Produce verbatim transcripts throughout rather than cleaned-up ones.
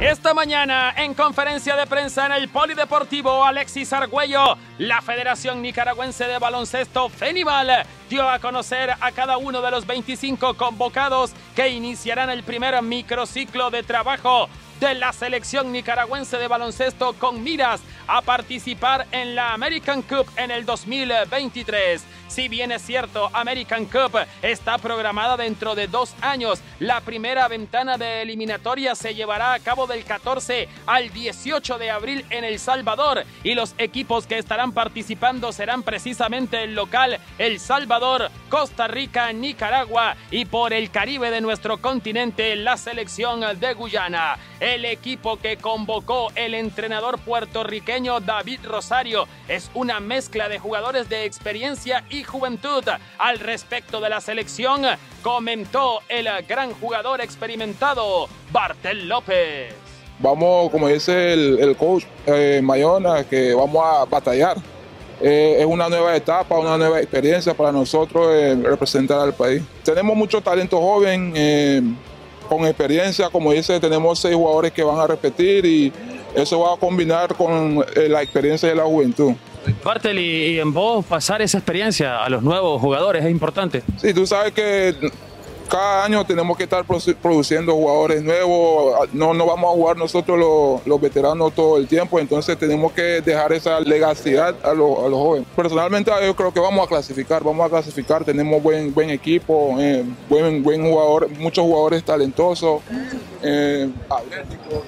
Esta mañana, en conferencia de prensa en el Polideportivo Alexis Argüello, la Federación Nicaragüense de Baloncesto FENIBAL dio a conocer a cada uno de los veinticinco convocados que iniciarán el primer microciclo de trabajo de la selección nicaragüense de baloncesto con miras a participar en la American Cup en el dos mil veintitrés. Si bien es cierto, American Cup está programada dentro de dos años, la primera ventana de eliminatoria se llevará a cabo del catorce al dieciocho de abril en El Salvador y los equipos que estarán participando serán precisamente el local El Salvador, Costa Rica, Nicaragua y por el Caribe de nuestro continente la selección de Guyana. El equipo que convocó el entrenador puertorriqueño David Rosario es una mezcla de jugadores de experiencia y juventud. Al respecto de la selección, comentó el gran jugador experimentado Bartel López. Vamos, como dice el, el coach eh, Mayona, que vamos a batallar. Eh, es una nueva etapa, una nueva experiencia para nosotros eh, representar al país. Tenemos mucho talento joven, eh, con experiencia, como dice, tenemos seis jugadores que van a repetir y eso va a combinar con eh, la experiencia de la juventud. Bartel, y en vos pasar esa experiencia a los nuevos jugadores es importante. Sí, tú sabes que cada año tenemos que estar produciendo jugadores nuevos, no, no vamos a jugar nosotros los, los veteranos todo el tiempo, entonces tenemos que dejar esa legacidad a, lo, a los jóvenes. Personalmente yo creo que vamos a clasificar, vamos a clasificar, tenemos buen, buen equipo, eh, buen, buen jugador, muchos jugadores talentosos, eh, atléticos.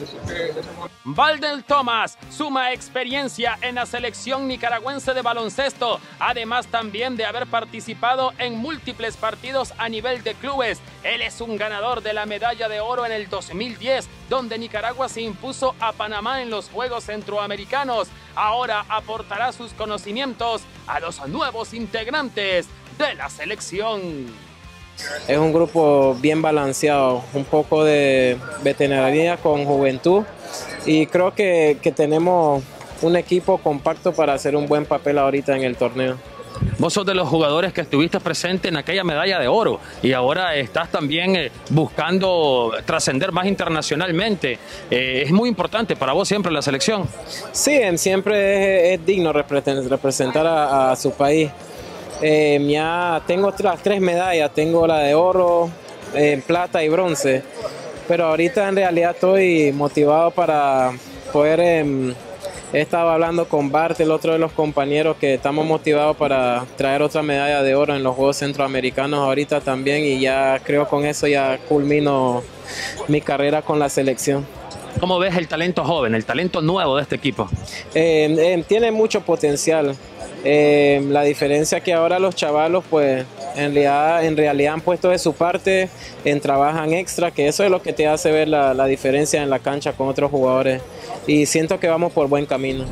Valdel Thomas suma experiencia en la selección nicaragüense de baloncesto, además también de haber participado en múltiples partidos a nivel de clubes. Él es un ganador de la medalla de oro en el dos mil diez, donde Nicaragua se impuso a Panamá en los Juegos Centroamericanos. Ahora aportará sus conocimientos a los nuevos integrantes de la selección. Es un grupo bien balanceado, un poco de veteranía con juventud y creo que, que tenemos un equipo compacto para hacer un buen papel ahorita en el torneo. Vos sos de los jugadores que estuviste presente en aquella medalla de oro y ahora estás también eh, buscando trascender más internacionalmente. Eh, es muy importante para vos siempre la selección. Sí, siempre es, es digno representar a, a su país. Eh, ya tengo otras tres medallas, tengo la de oro, eh, plata y bronce, pero ahorita en realidad estoy motivado para poder, eh, he estado hablando con Bartel, otro de los compañeros, que estamos motivados para traer otra medalla de oro en los Juegos Centroamericanos ahorita también, y ya creo con eso ya culmino mi carrera con la selección. ¿Cómo ves el talento joven, el talento nuevo de este equipo? Eh, eh, tiene mucho potencial. Eh, la diferencia que ahora los chavalos pues en realidad, en realidad han puesto de su parte, en trabajan extra, que eso es lo que te hace ver la, la diferencia en la cancha con otros jugadores, y siento que vamos por buen camino.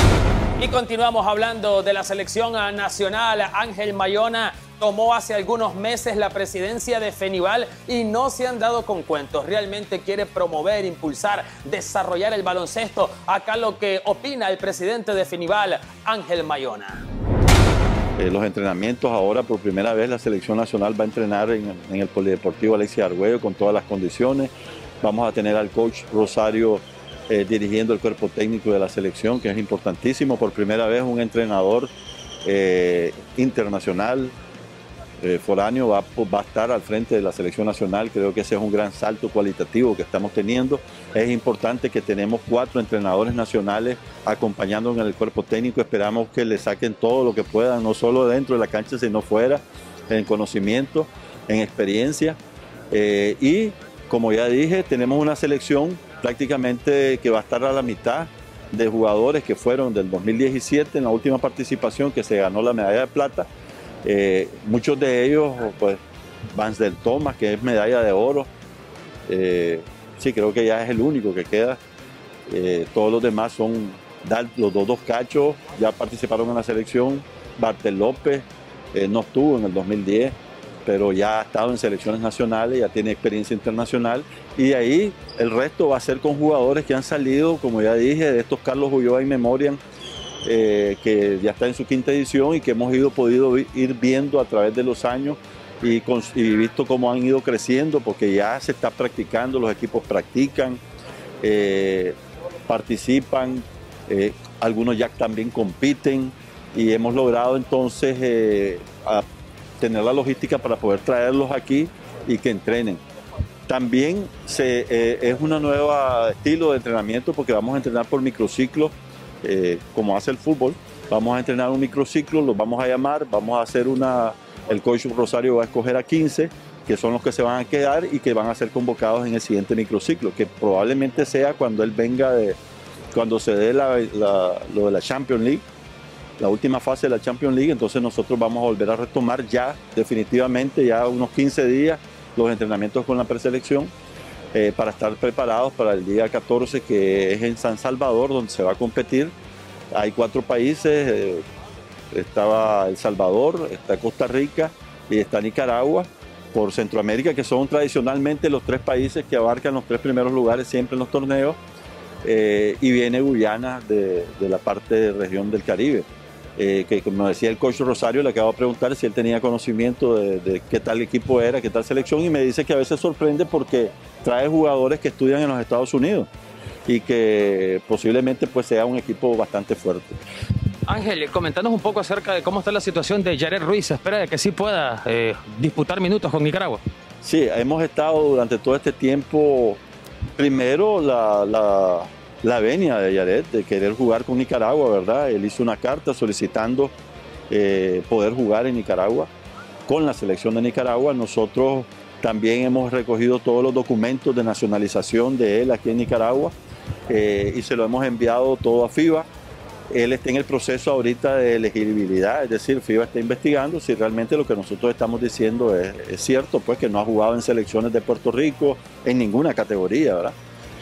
Y continuamos hablando de la selección nacional. Ángel Mayona tomó hace algunos meses la presidencia de FENIBAL y no se han dado con cuentos. Realmente quiere promover, impulsar, desarrollar el baloncesto. Acá lo que opina el presidente de FENIBAL, Ángel Mayona. Eh, los entrenamientos ahora, por primera vez, la selección nacional va a entrenar en, en el Polideportivo Alexis Argüello con todas las condiciones. Vamos a tener al coach Rosario eh, dirigiendo el cuerpo técnico de la selección, que es importantísimo. Por primera vez, un entrenador eh, internacional, Eh, foráneo va, va a estar al frente de la selección nacional. Creo que ese es un gran salto cualitativo que estamos teniendo. Es importante que tenemos cuatro entrenadores nacionales acompañando en el cuerpo técnico. Esperamos que le saquen todo lo que puedan, no solo dentro de la cancha, sino fuera, en conocimiento, en experiencia. Eh, y como ya dije, tenemos una selección prácticamente que va a estar a la mitad de jugadores que fueron del dos mil diecisiete en la última participación, que se ganó la medalla de plata. Eh, muchos de ellos, pues, Valdel Thomas, que es medalla de oro, eh, sí, creo que ya es el único que queda. Eh, todos los demás son, los dos, dos cachos, ya participaron en la selección. Bartel López eh, no estuvo en el dos mil diez, pero ya ha estado en selecciones nacionales, ya tiene experiencia internacional, y de ahí el resto va a ser con jugadores que han salido, como ya dije, de estos Carlos Ulloa in memoriam, Eh, que ya está en su quinta edición y que hemos ido, podido ir viendo a través de los años y, con, y visto cómo han ido creciendo, porque ya se está practicando, los equipos practican, eh, participan, eh, algunos ya también compiten y hemos logrado entonces eh, a tener la logística para poder traerlos aquí y que entrenen. También se, eh, es un nuevo estilo de entrenamiento porque vamos a entrenar por microciclos, eh, como hace el fútbol. Vamos a entrenar un microciclo, los vamos a llamar, vamos a hacer una, el coach Rosario va a escoger a quince, que son los que se van a quedar y que van a ser convocados en el siguiente microciclo, que probablemente sea cuando él venga, de, cuando se dé la, la, lo de la Champions League, la última fase de la Champions League. Entonces nosotros vamos a volver a retomar ya definitivamente, ya unos quince días, los entrenamientos con la preselección eh, para estar preparados para el día catorce, que es en San Salvador, donde se va a competir. Hay cuatro países, eh, estaba El Salvador, está Costa Rica y está Nicaragua por Centroamérica, que son tradicionalmente los tres países que abarcan los tres primeros lugares siempre en los torneos, eh, y viene Guyana de, de la parte de región del Caribe, eh, que como decía el coach Rosario, le acabo de preguntar si él tenía conocimiento de, de qué tal equipo era, qué tal selección, y me dice que a veces sorprende porque trae jugadores que estudian en los Estados Unidos y que posiblemente pues sea un equipo bastante fuerte. Ángel, comentanos un poco acerca de cómo está la situación de Yaret Ruiz. ¿Se espera de que sí pueda eh, disputar minutos con Nicaragua? Sí, hemos estado durante todo este tiempo, primero la, la, la venia de Yaret de querer jugar con Nicaragua, ¿verdad? Él hizo una carta solicitando eh, poder jugar en Nicaragua con la selección de Nicaragua. Nosotros también hemos recogido todos los documentos de nacionalización de él aquí en Nicaragua eh, y se lo hemos enviado todo a FIBA. Él está en el proceso ahorita de elegibilidad, es decir, FIBA está investigando si realmente lo que nosotros estamos diciendo es, es cierto, pues que no ha jugado en selecciones de Puerto Rico, en ninguna categoría, ¿verdad?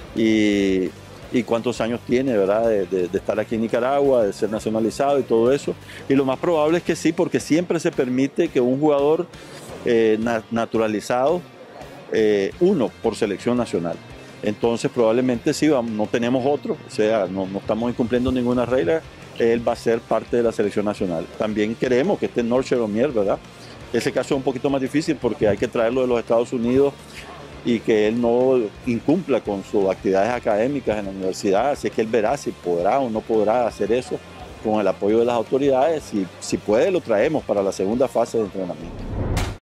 Y, y cuántos años tiene, ¿verdad? De, de, de estar aquí en Nicaragua, de ser nacionalizado y todo eso. Y lo más probable es que sí, porque siempre se permite que un jugador eh, na naturalizado, eh, uno por selección nacional. Entonces probablemente sí, vamos, no tenemos otro, o sea, no, no estamos incumpliendo ninguna regla, él va a ser parte de la selección nacional. También queremos que esté Norche Romier, ¿verdad? Ese caso es un poquito más difícil porque hay que traerlo de los Estados Unidos y que él no incumpla con sus actividades académicas en la universidad, así es que él verá si podrá o no podrá hacer eso con el apoyo de las autoridades. Si, si puede, lo traemos para la segunda fase de entrenamiento.